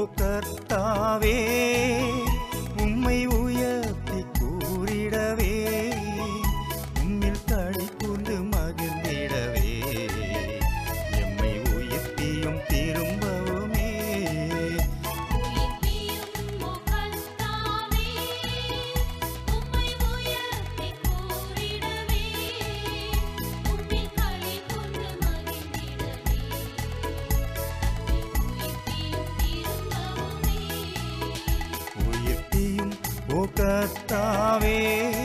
கர்த்தாவே, உம்மை உயர்த்தி கூறிடவே, உம்மில் களி கூர்ந்து மகிழ்ந்திடவே, எம்மை உயர்த்தியும் திரும்பவுமே. உயர்த்தியும் ஓ கர்த்தாவே.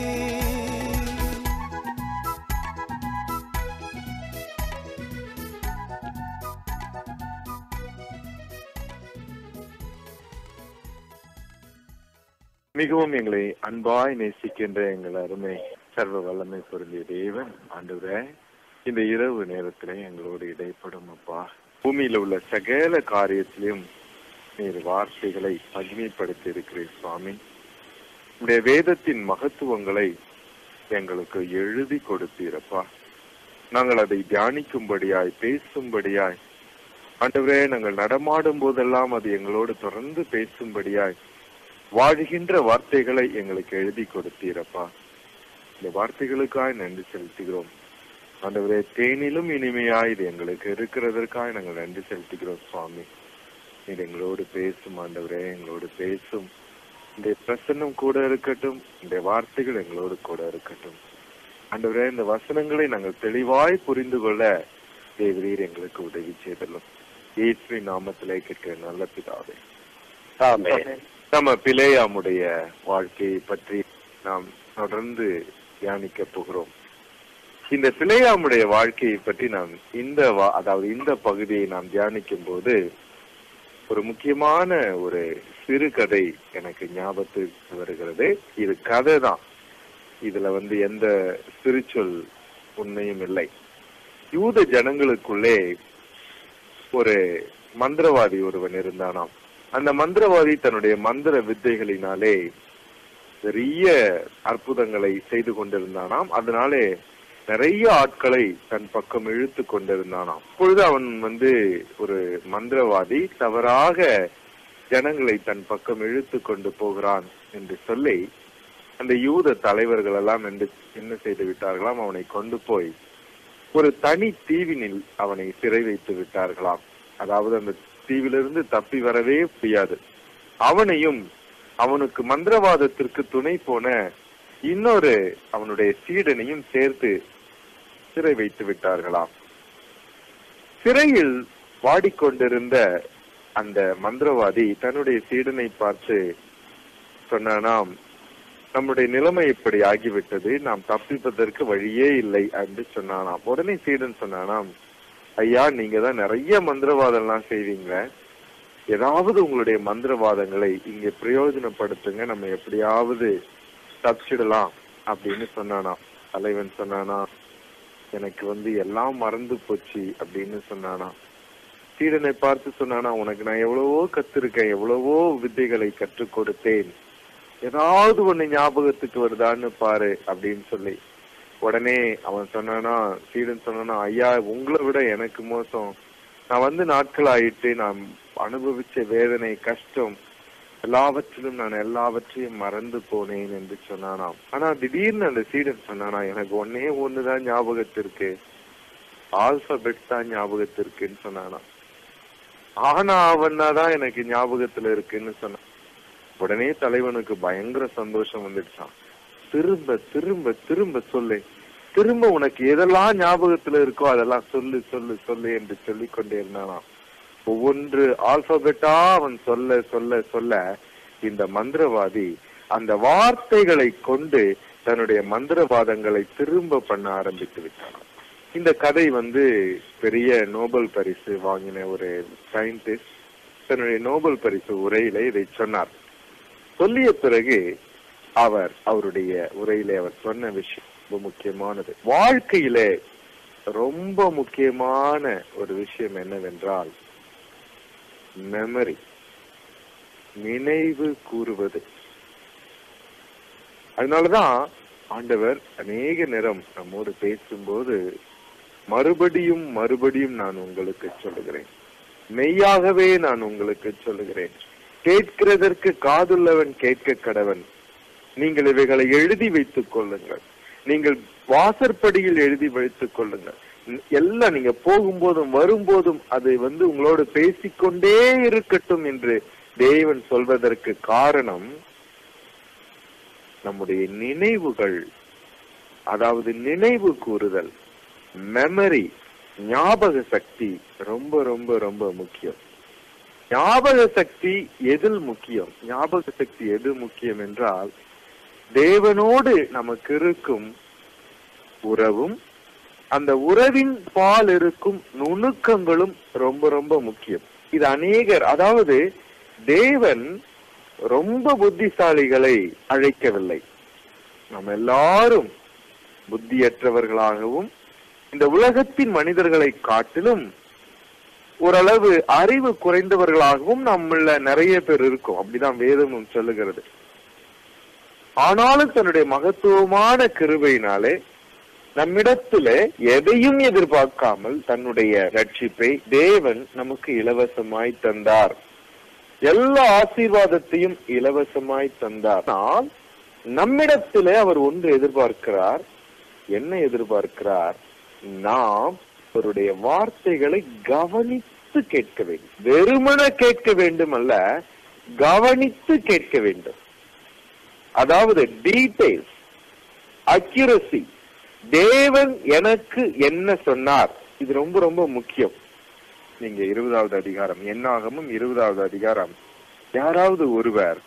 மிகவும் எங்களை அன்பாய் நேசிக்கின்ற எங்கள் அருமை சர்வ வல்லமை பொருந்திய தேவன் ஆண்டவரே, இந்த இரவு நேரத்திலே எங்களோடு இடைப்படும் அப்பா. பூமியில உள்ள சகல காரியத்திலும் நீர் வார்த்தைகளை மகிமைப்படுத்தி இருக்கிறீர் சுவாமி. உடைய வேதத்தின் மகத்துவங்களை எங்களுக்கு எழுதி கொடுத்தீரப்பா. நாங்கள் அதை தியானிக்கும்படியாய், பேசும்படியாய், ஆண்டவரே நாங்கள் நடமாடும் போதெல்லாம் அது எங்களோடு தொடர்ந்து பேசும்படியாய் வாழ்கின்ற வார்த்தைகளை எங்களுக்கு எழுதி கொடுத்தீரப்பா. இந்த வார்த்தைகளுக்காய் நன்றி செலுத்துகிறோம் ஆண்டவரே. தேனிலும் இனிமையாய் இது எங்களுக்கு இருக்கிறதற்காக நாங்கள் நன்றி செலுத்துகிறோம் சுவாமி. இது எங்களோடு பேசும் ஆண்டவரே, எங்களோடு பேசும். இந்த பிரசன்னம் கூட இருக்கட்டும், இந்த வார்த்தைகள் எங்களோடு கூட இருக்கட்டும் ஆண்டவரே. இந்த வசனங்களை நாங்கள் தெளிவாய் புரிந்து கொள்ள தேவரீர் எங்களுக்கு உதவி செய்தலும். இயேசுவின் நாமத்திலே கேட்கிற நல்ல பிதாவே, ஆமென். நம்ம பிலேயாமுடைய வாழ்க்கையை பற்றி நாம் தொடர்ந்து தியானிக்க போகிறோம். இந்த பிலேயாமுடைய வாழ்க்கையை பற்றி நாம் இந்த பகுதியை நாம் தியானிக்கும் போது ஒரு முக்கியமான ஒரு சிறுகதை எனக்கு ஞாபகத்துக்கு வருகிறது. இது கதை தான், இதுல எந்த சிறுச்சொல் உண்மையும் இல்லை. யூத ஜனங்களுக்குள்ளே ஒரு மந்திரவாதி ஒருவன் இருந்தானாம். அந்த மந்திரவாதி தன்னுடைய மந்திர வித்தைகளினாலே பெரிய அற்புதங்களை செய்து கொண்டிருந்தானாம். அதனாலே நிறைய ஆட்களை தன் பக்கம் இழுத்து கொண்டிருந்தானாம். அப்பொழுது அவன் ஒரு மந்திரவாதி தவறாக ஜனங்களை தன் பக்கம் இழுத்து கொண்டு போகிறான் என்று சொல்லி அந்த யூத தலைவர்கள் எல்லாம் என்ன செய்து விட்டார்களாம், அவனை கொண்டு போய் ஒரு தனி தீவினில் அவனை சிறை வைத்து விட்டார்களாம். அதாவது அந்த தீவிலிருந்து தப்பி வரவே முடியாது. அவனையும் அவனுக்கு மந்திரவாதத்திற்கு துணை போன இன்னொரு அவனுடைய சீடனையும் சேர்த்து சிறை வைத்து விட்டார்களாம். சிறையில் வாடிக்கொண்டிருந்த அந்த மந்திரவாதி தன்னுடைய சீடனை பார்த்து சொன்னானாம், நம்முடைய நிலைமை இப்படி ஆகிவிட்டது, நாம் தப்பிப்பதற்கு வழியே இல்லை என்று சொன்னானாம். உடனே சீடன் சொன்னானாம், ஐயா, நீங்க தான் நிறைய மந்திரவாதம் எல்லாம் செய்வீங்க, ஏதாவது உங்களுடைய மந்திரவாதங்களை இங்க பிரயோஜனப்படுத்துங்க, நம்ம எப்படியாவது தப்பிச்சிடலாம் அப்படின்னு சொன்னானா. தலைவன் சொன்னானா, எனக்கு எல்லாம் மறந்து போச்சு அப்படின்னு சொன்னானா. சீடனை பார்த்து சொன்னானா, உனக்கு நான் எவ்வளவோ கத்திருக்கேன், எவ்வளவோ வித்தைகளை கற்றுக் கொடுத்தேன், ஏதாவது ஒண்ணு ஞாபகத்துக்கு வருதான்னு பாரு அப்படின்னு சொல்லி. உடனே அவன் சொன்னானா, சீடன் சொன்னானா, ஐயா, உங்களை விட எனக்கு மோசம், நான் நாட்கள் ஆயிட்டு, நான் அனுபவிச்ச வேதனை, கஷ்டம் எல்லாவற்றிலும் நான் எல்லாவற்றையும் மறந்து போனேன் என்று சொன்னானாம். ஆனா திடீர்னு அந்த சீடன் சொன்னானா, எனக்கு ஒண்ணுதான் ஞாபகத்திற்கு, ஆல்பபெட் தான் ஞாபகத்திற்குன்னு சொன்னானா. ஆனா அவனாதான் எனக்கு ஞாபகத்துல இருக்குன்னு சொன்னான். உடனே தலைவனுக்கு பயங்கர சந்தோஷம் வந்துடுச்சான். திரும்ப திரும்ப திரும்ப சொல்லு, திரும்ப உனக்கு எதெல்லாம் ஞாபகத்துல இருக்கோ அதெல்லாம் சொல்லு சொல்லு சொல்லு என்று சொல்லிக் கொண்டே இருந்தானாம். ஒவ்வொன்று ஆல்பபெட்டா அவன் சொல்ல சொல்ல சொல்ல இந்த மந்திரவாதி அந்த வார்த்தைகளை கொண்டு தன்னுடைய மந்திரவாதங்களை திரும்ப பண்ண ஆரம்பித்து விட்டானாம். இந்த கதை பெரிய நோபல் பரிசு வாங்கின ஒரு சயின்டிஸ்ட் தன்னுடைய நோபல் பரிசு உரையில இதை சொன்னார். சொல்லிய பிறகு அவருடைய உரையிலே அவர் சொன்ன விஷயம் ரொம்ப முக்கியமானது. வாழ்க்கையிலே ரொம்ப முக்கியமான ஒரு விஷயம் என்னவென்றால் மெமரி, நினைவு கூறுவது. அதனாலதான் ஆண்டவர் அநேக நேரம் நம்மோடு பேசும்போது மறுபடியும் மறுபடியும் நான் உங்களுக்கு சொல்லுகிறேன், மெய்யாகவே நான் உங்களுக்கு சொல்லுகிறேன், கேட்கிறதற்கு காதுள்ளவன் கேட்க கடவன். நீங்கள் இவைகளை எழுதி வைத்துக் கொள்ளுங்கள், நீங்கள் வாசற்படியில் எழுதி வைத்துக் கொள்ளுங்கள். எல்லாம் நீங்க போகும்போதும் வரும்போதும் அதை உங்களோடு பேசிக்கொண்டே இருக்கட்டும் என்று தேவன் சொல்வதற்கு காரணம், நம்முடைய நினைவுகள், அதாவது நினைவு கூறுதல், மெமரி, ஞாபக சக்தி ரொம்ப ரொம்ப ரொம்ப முக்கியம். ஞாபக சக்தி எதில் முக்கியம்? ஞாபக சக்தி எது முக்கியம் என்றால், தேவனோடு நமக்கு இருக்கும் உறவும் அந்த உறவின் பால் இருக்கும் நுணுக்கங்களும் ரொம்ப ரொம்ப முக்கியம். இது அநேகர், அதாவது தேவன் ரொம்ப புத்திசாலிகளை அழைக்கவில்லை. நம்ம எல்லாரும் புத்தியற்றவர்களாகவும் இந்த உலகத்தின் மனிதர்களை காட்டிலும் ஓரளவு அறிவு குறைந்தவர்களாகவும் நம்மள நிறைய பேர் இருக்கும். அப்படிதான் வேதமும் சொல்லுகிறது. ஆனாலும் தன்னுடைய மகத்துவமான கிருபையினாலே நம்மிடத்துல எதையும் எதிர்பார்க்காமல் தன்னுடைய ரட்சிப்பை தேவன் நமக்கு இலவசமாய் தந்தார். எல்லா ஆசீர்வாதத்தையும் இலவசமாய் தந்தார். ஆனால் நம்மிடத்திலே அவர் ஒன்று எதிர்பார்க்கிறார். என்ன எதிர்பார்க்கிறார்? நாம் அவருடைய வார்த்தைகளை கவனித்து கேட்க வேண்டும். வெறுமன கேட்க வேண்டும் அல்ல, கவனித்து கேட்க வேண்டும். அதாவது டீடைல்ஸ், அக்யூரசி. தேவன் எனக்கு என்ன சொன்னார், இது ரொம்ப ரொம்ப முக்கியம். நீங்க 20வது அதிகாரம், என்னாகமும் 20வது அதிகாரம், யாராவது ஒருவர்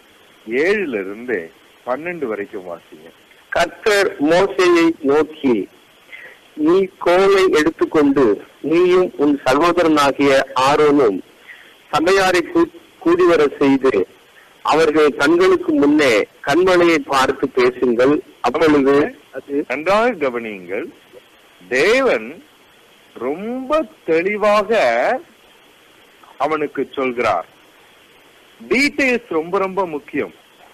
7-12 வரைக்கும் வாசிங்க. கர்த்தர் மோசேயை நோக்கி, நீ கோலை எடுத்துக்கொண்டு நீயும் உன் சகோதரனாகிய ஆரோனும் சபையாரை கூடிவர செய்து அவர்கள் கண்களுக்கு முன்னே கண்மலையை பார்த்து பேசுங்கள். அப்பொழுது அது நன்றாக கவனியுங்கள். தேவன் ரொம்ப தெளிவாக அவனுக்கு சொல்கிறார். டீடைல்ஸ் ரொம்ப ரொம்ப முக்கியம்.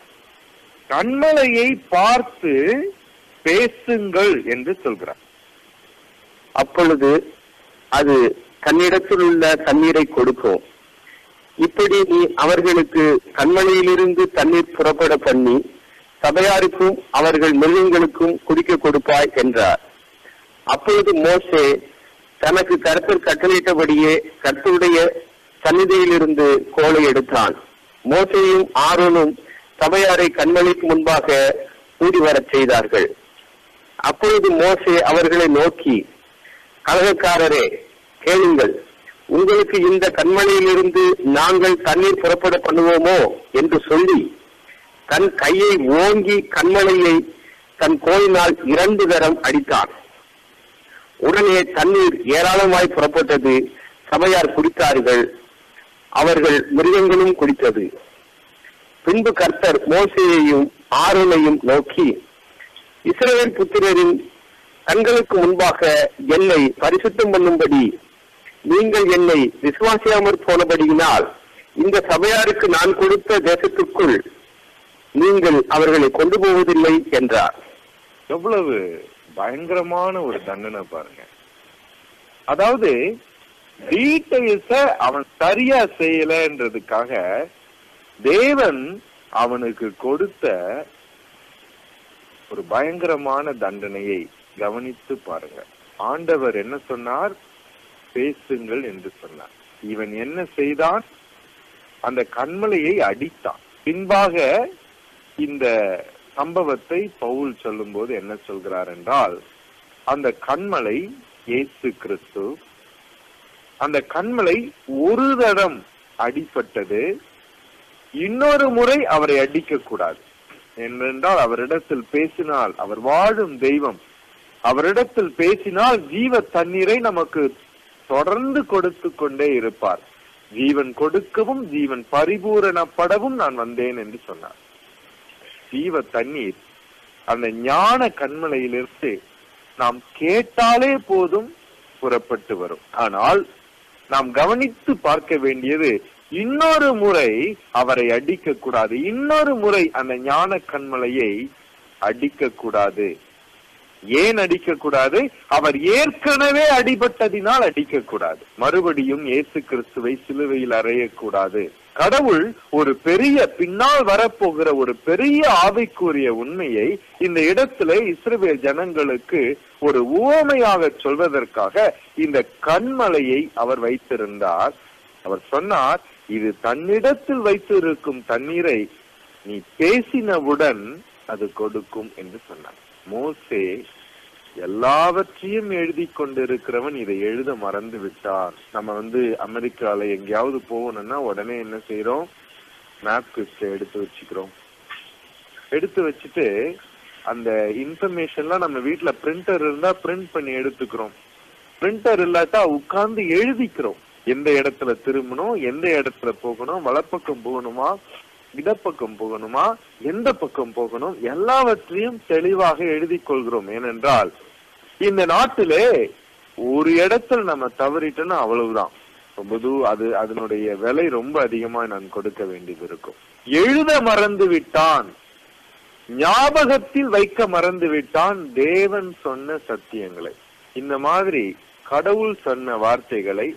கண்மலையை பார்த்து பேசுங்கள் என்று சொல்கிறார். அப்பொழுது அது தன்னிடத்தில் உள்ள தண்ணீரை கொடுக்கும். இப்படி நீ அவர்களுக்கு கண்மலையிலிருந்து தண்ணீர் புறப்பட பண்ணி சபையாருக்கும் அவர்கள் மிருகங்களுக்கும் குடிக்க கொடுப்பாய் என்றார். அப்பொழுது மோசே தனக்கு கர்த்தர் கட்டளையிட்டபடியே கர்த்தருடைய சந்நிதியிலிருந்து கோலை எடுத்தான். மோசேயும் ஆரோனும் சபையாரை கண்மலைக்கு முன்பாக கூடி வரச் செய்தார்கள். அப்பொழுது மோசே அவர்களை நோக்கி, கலகக்காரரே கேளுங்கள், உங்களுக்கு இந்த கண்மலையிலிருந்து நாங்கள் தண்ணீர் புறப்பட பண்ணுவோமோ என்று சொல்லி தன் கையை ஓங்கி கண்மலையை தன் கோலினால் 2 தரம் அடித்தான். உடனே தண்ணீர் ஏராளமாய் புறப்பட்டது. சபையார் குடித்தார்கள், அவர்கள் மிருகங்களும் குடித்தது. பின்பு கர்த்தர் மோசேயையும் ஆரோனையும் நோக்கி, இஸ்ரவேல் புத்திரரின் கண்களுக்கு முன்பாக என்னை பரிசுத்தம் பண்ணும்படி நீங்கள் என்னை விசுவாசியாமற் போனபடியினால் இந்த சபையாருக்கு நான் கொடுத்த தேசத்துக்குள் நீங்கள் அவர்களை கொண்டு போவதில்லை என்றார். எவ்வளவு பயங்கரமான ஒரு தண்டனை பாருங்க. அதாவது டீடைல்ஸ அவன் சரியா செய்யலன்றதுக்காக தேவன் அவனுக்கு கொடுத்த ஒரு பயங்கரமான தண்டனையை கவனித்து பாருங்க. ஆண்டவர் என்ன சொன்னார்? பேசுங்கள் என்று சொன்னார். இவன் என்ன செய்தான்? அந்த கண்மலையை அடித்தான். பின்பாக இந்த சம்பவத்தை பவுல் சொல்லும் போது என்ன சொல்கிறார் என்றால், அந்த கண்மலை இயேசு கிறிஸ்து. அந்த கண்மலை ஒரு தடம் அடிபட்டது, இன்னொரு முறை அவரை அடிக்க கூடாது. ஏனென்றால் அவரிடத்தில் பேசினால், அவர் வாழும் தெய்வம், அவரிடத்தில் பேசினால் ஜீவ தண்ணீரை நமக்கு தொடர்ந்து கொடுத்து கொண்டே இருப்பார். ஜீவன் கொடுக்கவும் ஜீவன் பரிபூரணப்படவும் நான் வந்தேன் என்று சொன்னார். ஜீவ தண்ணீர் அந்த ஞான கண்மலையிலிருந்து நாம் கேட்டாலே போதும் புறப்பட்டு வரும். ஆனால் நாம் கவனித்து பார்க்க வேண்டியது, இன்னொரு முறை அவரை அடிக்க கூடாது, இன்னொரு முறை அந்த ஞான கண்மலையை அடிக்க கூடாது. ஏன் அடிக்க கூடாது? அவர் ஏற்கனவே அடிபட்டதினால் அடிக்க கூடாது. மறுபடியும் இயேசு கிறிஸ்துவை சிலுவையில் அறையக்கூடாது. கடவுள் ஒரு பெரிய பின்னால் வரப்போகிற ஒரு பெரிய ஆவிக்குரிய உண்மையை இந்த இடத்துல இஸ்ரவேல் ஜனங்களுக்கு ஒரு உவமையாக சொல்வதற்காக இந்த கன்மலையை அவர் வைத்திருந்தார். அவர் சொன்னார், இது தன்னிடத்தில் வைத்திருக்கும் தண்ணீரை நீ பேசினவுடன் அது கொடுக்கும் என்று சொன்னார். மோசே எல்லாவற்றையும் எழுதி கொண்டிருக்கிறவன் இதை எழுத மறந்து விட்டார். நம்ம அமெரிக்கால எங்கேயாவது போகணும்னா உடனே என்ன செய்யறோம்? மேப் கிஸ்ட் எடுத்து வச்சுக்கிறோம். எடுத்து வச்சுட்டு அந்த இன்ஃபர்மேஷன்லாம் நம்ம வீட்டுல பிரிண்டர் இருந்தா பிரிண்ட் பண்ணி எடுத்துக்கிறோம். பிரிண்டர் இல்லாட்டா உட்கார்ந்து எழுதிக்கிறோம். எந்த இடத்துல திரும்பணும், எந்த இடத்துல போகணும், வலப்பக்கம் போகணுமா, இடப்பக்கம் போகணுமா, எந்த பக்கம் போகணும், எல்லாவற்றையும் தெளிவாக எழுதி கொள்கிறோம். ஏனென்றால் இந்த நாட்டிலே ஒரு இடத்துல நம்ம தவறிட்டோம்னா அவ்வளவுதான். அதனுடைய விலை ரொம்ப அதிகமா நான் கொடுக்க வேண்டியது இருக்கும். எழுத மறந்து விட்டான், ஞாபகத்தில் வைக்க மறந்து விட்டான் தேவன் சொன்ன சத்தியங்களை. இந்த மாதிரி கடவுள் சொன்ன வார்த்தைகளை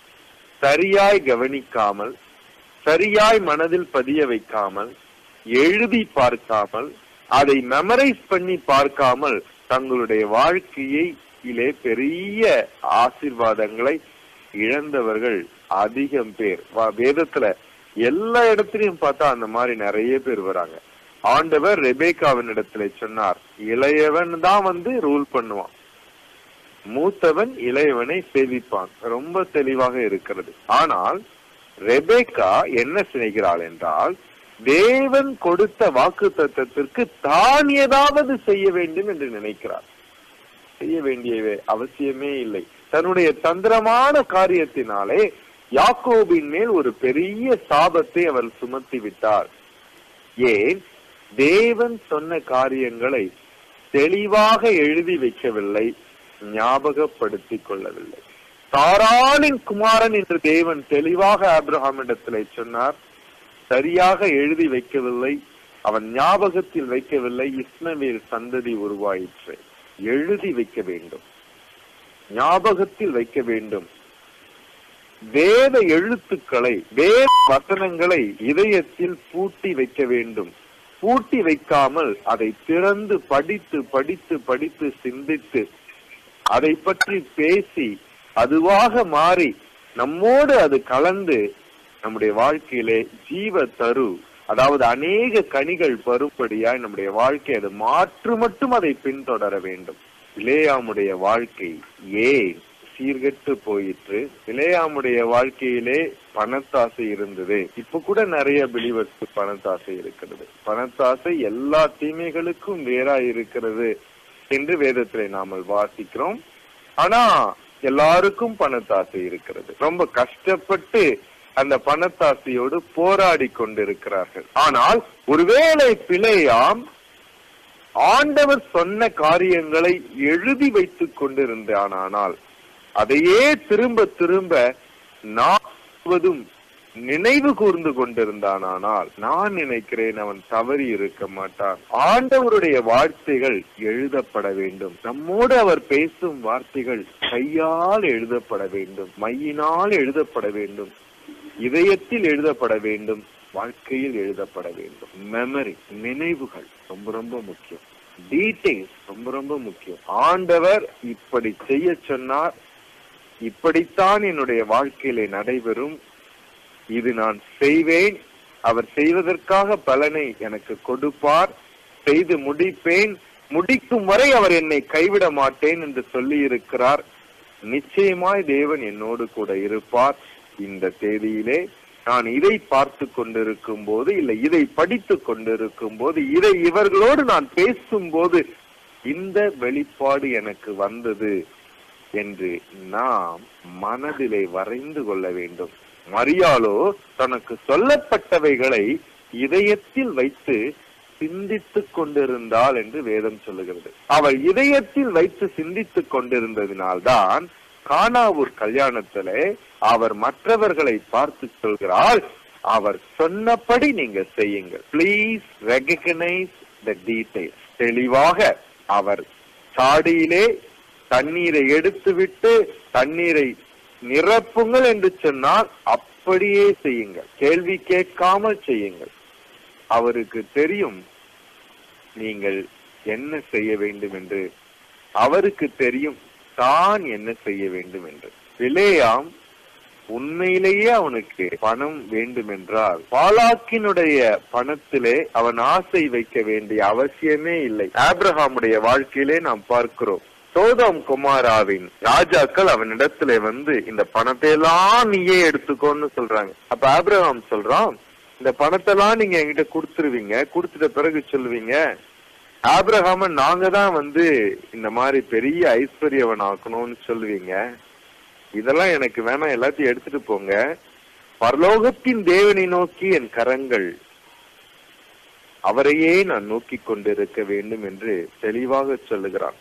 சரியாய் கவனிக்காமல், சரியாய் மனதில் பதிய வைக்காமல், எழுதி பார்க்காமல், அதை மெமரைஸ் பண்ணி பார்க்காமல் தங்களுடைய வாழ்க்கையிலே பெரிய ஆசீர்வாதங்களை இழந்தவர்கள் அதிகம் பேர். வேதத்துல எல்லா இடத்துலயும் பார்த்தா அந்த மாதிரி நிறைய பேர் வராங்க. ஆண்டவர் ரெபேக்காவின் இடத்துல சொன்னார், இளையவன் தான் ரூல் பண்ணுவான், மூத்தவன் இளையவனை சேவிப்பான். ரொம்ப தெளிவாக இருக்கிறது. ஆனால் ரெபேக்கா என்ன செய்கிறாள் என்றால், தேவன் கொடுத்த வாக்குத்தத்தத்திற்கு தான் ஏதாவது செய்ய வேண்டும் என்று நினைக்கிறார். செய்ய வேண்டிய அவசியமே இல்லை. தன்னுடைய தந்திரமான காரியத்தினாலே யாக்கோபின் மேல் ஒரு பெரிய சாபத்தை அவர் சுமத்தி விட்டார். ஏன்? தேவன் சொன்ன காரியங்களை தெளிவாக எழுதி வைக்கவில்லை, ஞாபகப்படுத்திக் கொள்ளவில்லை. சாராளின் குமாரன் என்று தேவன் தெளிவாக ஆபிரகாமிடத்திலே சொன்னார், சரியாக எழுதி வைக்கவில்லை, அவன் ஞாபகத்தில் வைக்கவில்லை. இஸ்மவேல் சந்ததி உருவாயிற்று. எழுதி வைக்க வேண்டும், ஞாபகத்தில் வைக்க வேண்டும். வேத எழுத்துக்களை, வேத வசனங்களை இதயத்தில் பூட்டி வைக்க வேண்டும். பூட்டி வைக்காமல் அதை திறந்து படித்து படித்து படித்து சிந்தித்து அதை பற்றி பேசி அதுவாக மாறி நம்மோடு அது கலந்து நம்முடைய வாழ்க்கையிலே ஜீவ தரு, அதாவது அநேக கனிகள் வரும்படியாய் நம்முடைய வாழ்க்கை அது மாற்று மட்டும் அதை பின்தொடர வேண்டும். பிலேயாமுடைய வாழ்க்கை ஏன் சீர்கெட்டு போயிற்று? பிலேயாமுடைய வாழ்க்கையிலே பணத்தாசை இருந்தது. இப்ப கூட நிறைய பிலிவர்ஸ்க்கு பணத்தாசை இருக்கிறது. பணத்தாசை எல்லா தீமைகளுக்கும் வேறா இருக்கிறது என்று வேதத்திலே நாம வாசிக்கிறோம். ஆனா எல்லாருக்கும் பணத்தாசை இருக்கிறது. ரொம்ப கஷ்டப்பட்டு அந்த பணத்தாசையோடு போராடி கொண்டிருக்கிறார்கள். ஆனால் ஒருவேளை பிலேயாம் ஆண்டவர் சொன்ன காரியங்களை எழுதி வைத்துக் கொண்டிருந்தானால், அதையே திரும்ப திரும்ப நாவதும் நினைவு கூர்ந்து கொண்டிருந்தானால், நான் நினைக்கிறேன் அவன் தவறி இருக்க மாட்டான். ஆண்டவருடைய வார்த்தைகள் எழுதப்பட வேண்டும். நம்மோடு அவர் பேசும் வார்த்தைகள் கையால் எழுதப்பட வேண்டும், மையினால் எழுதப்பட வேண்டும், இதயத்தில் எழுதப்பட வேண்டும், வாழ்க்கையில் எழுதப்பட வேண்டும். மெமரி, நினைவுகள் ரொம்ப ரொம்ப முக்கியம். டீடைல்ஸ் ரொம்ப ரொம்ப முக்கியம். ஆண்டவர் இப்படி செய்ய சொன்னார், இப்படித்தான் என்னுடைய வாழ்க்கையிலே நடைபெறும், இது நான் செய்வேன், அவர் செய்வதற்காக பலனை எனக்கு கொடுப்பார், செய்து முடிப்பேன், முடிக்கும் வரை அவர் என்னை கைவிட மாட்டேன் என்று சொல்லி இருக்கிறார். நிச்சயமாய் தேவன் என்னோடு கூட இருப்பார். இந்த தேதியிலே நான் இதை பார்த்து கொண்டிருக்கும் போது, இல்லை இதை படித்து கொண்டிருக்கும் போது, இதை இவர்களோடு நான் பேசும்போது இந்த வெளிப்பாடு எனக்கு வந்தது என்று நாம் மனதிலே வரைந்து கொள்ள வேண்டும். மரியாளோ தனக்கு சொல்லப்பட்டவைகளை இதயத்தில் வைத்து சிந்தித்துக் கொண்டிருந்தாள் என்று வேதம் சொல்லுகிறது. அவள் இதயத்தில் வைத்து சிந்தித்துக் கொண்டிருந்ததினால்தான் கானாவூர் கல்யாணத்திலே அவர் மற்றவர்களை பார்த்து சொல்கிறாள், அவர் சொன்னபடி நீங்க செய்யுங்கள். Please recognise the details. தெளிவாக அவர் சாடியிலே தண்ணீரை எடுத்துவிட்டு தண்ணீரை நிரப்புங்கள் என்று சொன்னால் அப்படியே செய்யுங்கள், கேள்வி கேட்காமல் செய்யுங்கள். அவருக்கு தெரியும் நீங்கள் என்ன செய்ய வேண்டும் என்று, அவருக்கு தெரியும் தான் என்ன செய்ய வேண்டும் என்று. பிலேயாம் உண்மையிலேயே அவனுக்கு பணம் வேண்டும் என்றால் பாலாக்கினுடைய பணத்திலே அவன் ஆசை வைக்க வேண்டிய அவசியமே இல்லை. ஆபிரகாமுடைய வாழ்க்கையிலே நாம் பார்க்கிறோம், சோதோம் குமாராவின் ராஜாக்கள் அவனிடத்துல வந்து இந்த பணத்தை எல்லாம் நீயே எடுத்துக்கோன்னு சொல்றாங்க. அப்ப ஆபிரகாம் சொல்றான், இந்த பணத்தை எல்லாம் நீங்க என்கிட்ட கொடுத்துருவீங்க, கொடுத்துட்ட பிறகு சொல்லுவீங்க ஆபிரகாம நாங்க தான் வந்து இந்த மாதிரி பெரிய ஐஸ்வர்யவன் ஆக்கணும்னு சொல்லுவீங்க, இதெல்லாம் எனக்கு வேணாம், எல்லாத்தையும் எடுத்துட்டு போங்க, பரலோகத்தின் தேவனை நோக்கி என் கரங்கள் அவரையே நான் நோக்கி கொண்டிருக்க வேண்டும் என்று தெளிவாக சொல்லுகிறான்.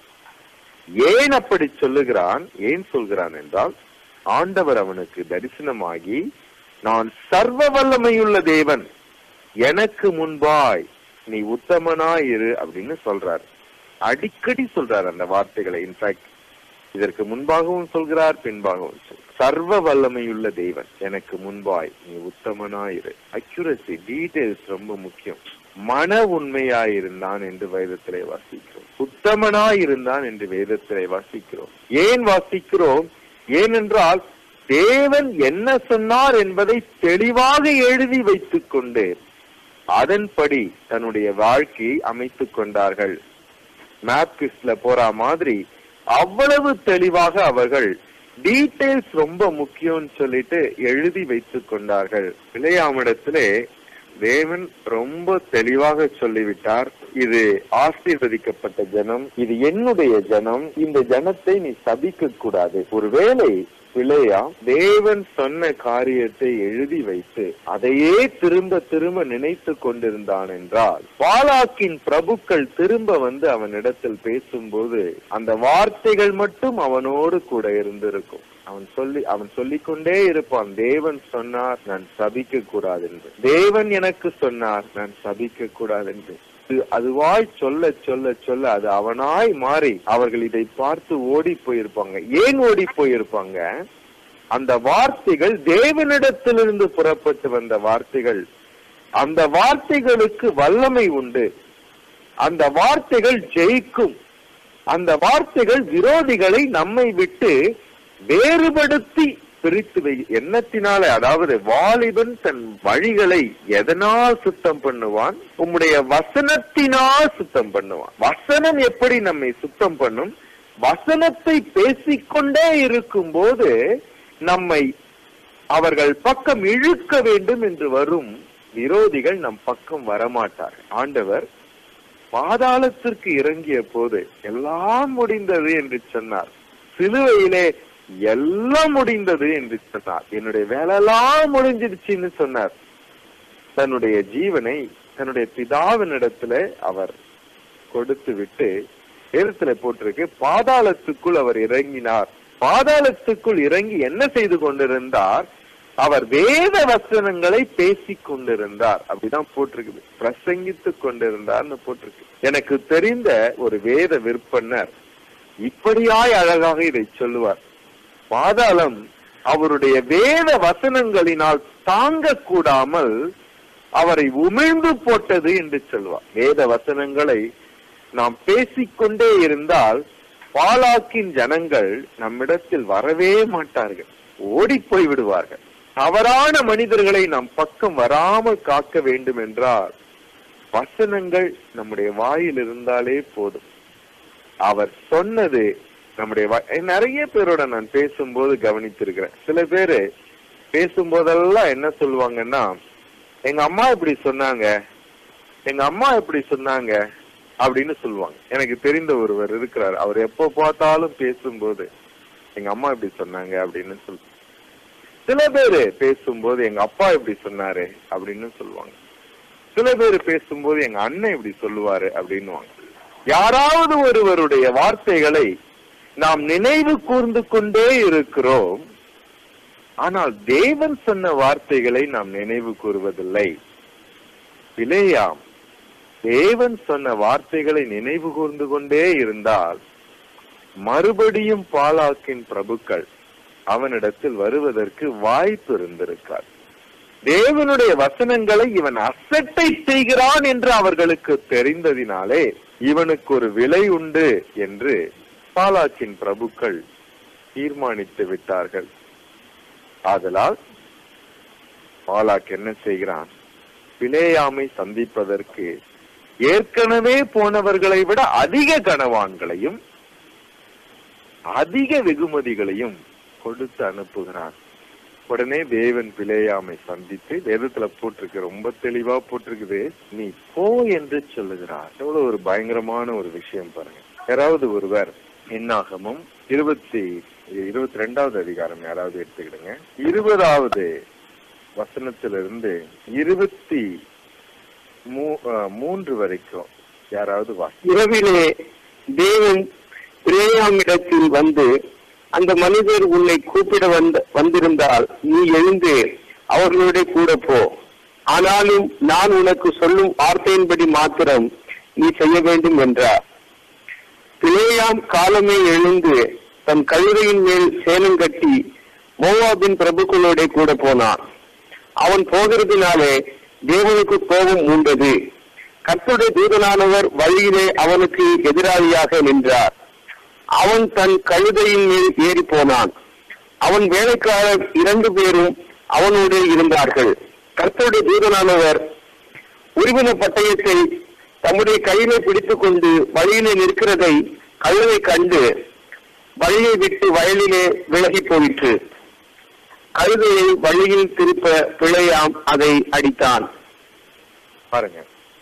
ஏன் அப்படி சொல்லுகிறான்? ஏன் சொல்கிறான் என்றால், ஆண்டவர் அவனுக்கு தரிசனமாகி நான் சர்வ வல்லமையுள்ள தேவன், எனக்கு முன்பாய் நீ உத்தமனாயிரு அப்படின்னு சொல்றார். அடிக்கடி சொல்றார் அந்த வார்த்தைகளை. இன்ஃபேக்ட் இதற்கு முன்பாகவும் சொல்கிறார், பின்பாகவும் சொல்கிறார். சர்வ வல்லமையுள்ள தேவன், எனக்கு முன்பாய் நீ உத்தமனாயிரு. அக்யூரசி, டீடைல்ஸ் ரொம்ப முக்கியம். மன உண்மையாயிருந்தான் என்று வேதத்திலே வாசிக்கிறோம், உத்தமனாயிருந்தான் என்று வேதத்திலே வாசிக்கிறோம். ஏன் வாசிக்கிறோம்? ஏனென்றால் தேவன் என்ன சொன்னார் என்பதை தெளிவாக எழுதி வைத்துக் கொண்டு அதன்படி தன்னுடைய வாழ்க்கையை அமைத்துக் கொண்டார்கள். மேப்கிஸ்ல போற மாதிரி அவ்வளவு தெளிவாக அவர்கள் டீடைல்ஸ் ரொம்ப முக்கியம்னு சொல்லிட்டு எழுதி வைத்துக் கொண்டார்கள். பிலேயாமிடத்திலே தேவன் ரொம்ப தெளிவாக சொல்லிவிட்டார், இது ஆசீர்வதிக்கப்பட்ட ஜனம், இது என்னுடைய ஜனம், இந்த ஜனத்தை நீ சபிக்க கூடாது. ஒருவேளை பிலேயா தேவன் சொன்ன காரியத்தை எழுதி வைத்து அதையே திரும்ப திரும்ப நினைத்து கொண்டிருந்தான் என்றால், பாலாக்கின் பிரபுக்கள் திரும்ப வந்து அவனிடத்தில் பேசும்போது அந்த வார்த்தைகள் மட்டும் அவனோடு கூட இருந்திருக்கும். அவன் சொல்லிக்கொண்டே இருப்பான், தேவன் சொன்னார் நான் சபிக்க கூடாது என்று, தேவன் எனக்கு சொன்னார் நான் சபிக்க கூடாது என்று. அதுவாய் சொல்ல சொல்ல சொல்ல அது அவனாய் மாறி அவர்கள் இதை பார்த்து ஓடி போயிருப்பாங்க. ஏன் ஓடி போயிருப்பாங்க? அந்த வார்த்தைகள் தேவனிடத்திலிருந்து புறப்பட்டு வந்த வார்த்தைகள். அந்த வார்த்தைகளுக்கு வல்லமை உண்டு, அந்த வார்த்தைகள் ஜெயிக்கும், அந்த வார்த்தைகள் விரோதிகளை நம்மை விட்டு வேறுபடுத்தி பிரித்து எண்ணத்தினால. அதாவது வாலிபன் தன் வழிகளை எதனால் சுத்தம் பண்ணுவான்? உம்முடைய வசனத்தினால் சுத்தம் பண்ணுவான். வசனம் எப்படி நம்மை சுத்தம் பண்ணும்? வசனத்தை பேசிக்கொண்டே இருக்கும் போது நம்மை அவர்கள் பக்கம் இழுக்க வேண்டும் என்று வரும் விரோதிகள் நம் பக்கம் வரமாட்டார். ஆண்டவர் பாதாளத்திற்கு இறங்கிய போது எல்லாம் முடிந்தது என்று சொன்னார். சிலுவையிலே எல்லாம் முடிந்தது என்று சொன்னார். என்னுடைய வேலையெல்லாம் முடிஞ்சிருச்சுன்னு சொன்னார். தன்னுடைய ஜீவனை தன்னுடைய பிதாவினிடத்துல அவர் கொடுத்து விட்டு எழுத்துல போட்டிருக்கு, பாதாளத்துக்குள் அவர் இறங்கினார். பாதாளத்துக்குள் இறங்கி என்ன செய்து கொண்டிருந்தார்? அவர் வேத வசனங்களை பேசிக் கொண்டிருந்தார். அப்படிதான் போட்டிருக்குது, பிரசங்கித்துக் கொண்டிருந்தார்னு போட்டிருக்கு. எனக்கு தெரிந்த ஒரு வேத விற்பனர் இப்படியாய் அழகாக இதை சொல்லுவார். பாதாளம் அவருடைய வேத வசனங்களினால் தாங்க கூடாமல் அவரை உமிழ்ந்து போட்டது என்று சொல்வார். வேத வசனங்களை நாம் பேசிக்கொண்டே இருந்தால் பாலாக்கின் ஜனங்கள் நம்மிடத்தில் வரவே மாட்டார்கள், ஓடி போய் விடுவார்கள். தவறான மனிதர்களை நம் பக்கம் வராமல் காக்க வேண்டும் என்றால் வசனங்கள் நம்முடைய வாயில் இருந்தாலே போதும். அவர் சொன்னது நம்முடைய நிறைய பேரோட நான் பேசும்போது கவனித்திருக்கிறேன். சில பேரு பேசும்போதெல்லாம் என்ன சொல்லுவாங்கன்னா, எங்க அம்மா இப்படி சொன்னாங்க, எங்க அம்மா இப்படி சொன்னாங்க அப்படின்னு சொல்லுவாங்க. எனக்கு தெரிந்த ஒருவர் இருக்கிறார், அவர் எப்ப பார்த்தாலும் பேசும்போது எங்க அம்மா இப்படி சொன்னாங்க அப்படின்னு சொல்லுவாங்க. சில பேரு பேசும்போது எங்க அப்பா இப்படி சொன்னாரு அப்படின்னு சொல்லுவாங்க. சில பேரு பேசும்போது எங்க அண்ணன் இப்படி சொல்லுவாரு அப்படின்னுவாங்க. யாராவது ஒருவருடைய வார்த்தைகளை நாம் நினைவு கூர்ந்து கொண்டே இருக்கிறோம், ஆனால் தேவன் சொன்ன வார்த்தைகளை நாம் நினைவு கூறுவதில்லை. பிலேயாம் தேவன் சொன்ன வார்த்தைகளை நினைவு கூர்ந்து கொண்டே இருந்தால் மறுபடியும் பாலாக்கின் பிரபுக்கள் அவனிடத்தில் வருவதற்கு வாய்ப்பு இருந்திருக்கார். தேவனுடைய வசனங்களை இவன் அசட்டை செய்கிறான் என்று அவர்களுக்கு தெரிந்ததினாலே இவனுக்கு ஒரு விலை உண்டு என்று பாலாக்கின் பிரபுக்கள் தீர்மானித்து விட்டார்கள். ஆதலால் பாலாக் என்ன செய்கிறான்? பிலேயாமை சந்திப்பதற்கு ஏற்கனவே போனவர்களை விட அதிக கனவான்களையும் அதிக வெகுமதிகளையும் கொடுத்து அனுப்புகிறான். உடனே தேவன் பிலேயாமை சந்தித்து, வேதத்துல போட்டிருக்கு, ரொம்ப தெளிவா போட்டிருக்குது, நீ போ என்று சொல்லுகிறார். எவ்வளவு ஒரு பயங்கரமான ஒரு விஷயம் பாருங்க. யாராவது ஒருவர் என்னாகமும் 22வது அதிகாரம் யாராவது எடுத்துக்கிடுங்க, 20வது வசனத்திலிருந்து 23 வரைக்கும் யாராவது இரவிலே தேவன் பிலேயாமிடத்தில் வந்து, அந்த மனிதர் உன்னை கூப்பிட வந்திருந்தால் நீ எழுந்து அவர்களோட கூட போ. ஆனாலும் நான் உனக்கு சொல்லும் வார்த்தையின்படி மாத்திரம் நீ செய்ய வேண்டும் என்றார். பிலேயாம் காலமே எழுந்து தன் கழுதையின் மேல் சேலம் கட்டி மோவாபின் பிரபுக்களோட கூட போனான். அவன் போகிறதுனாலே தேவனுக்கு கோபம் உண்டது. கர்த்தருடைய தூதனானவர் வழியிலே அவனுக்கு எதிராளியாக நின்றார். அவன் தன் கழுதையின் மேல் ஏறி போனான். அவன் வேலைக்காரர் 2 பேரும் அவனோடு இருந்தார்கள். கர்த்தருடைய தூதனானவர் உருவின பட்டயத்தை தம்முடைய கையிலே பிடித்துக் கொண்டு வழியிலே நிற்கிறதை கழுதை கண்டு வழியை விட்டு வயலிலே விலகி போயிற்று. கழுதையை வழியில் திருப்ப பிழையாம் அதை அடித்தான். பாருங்க,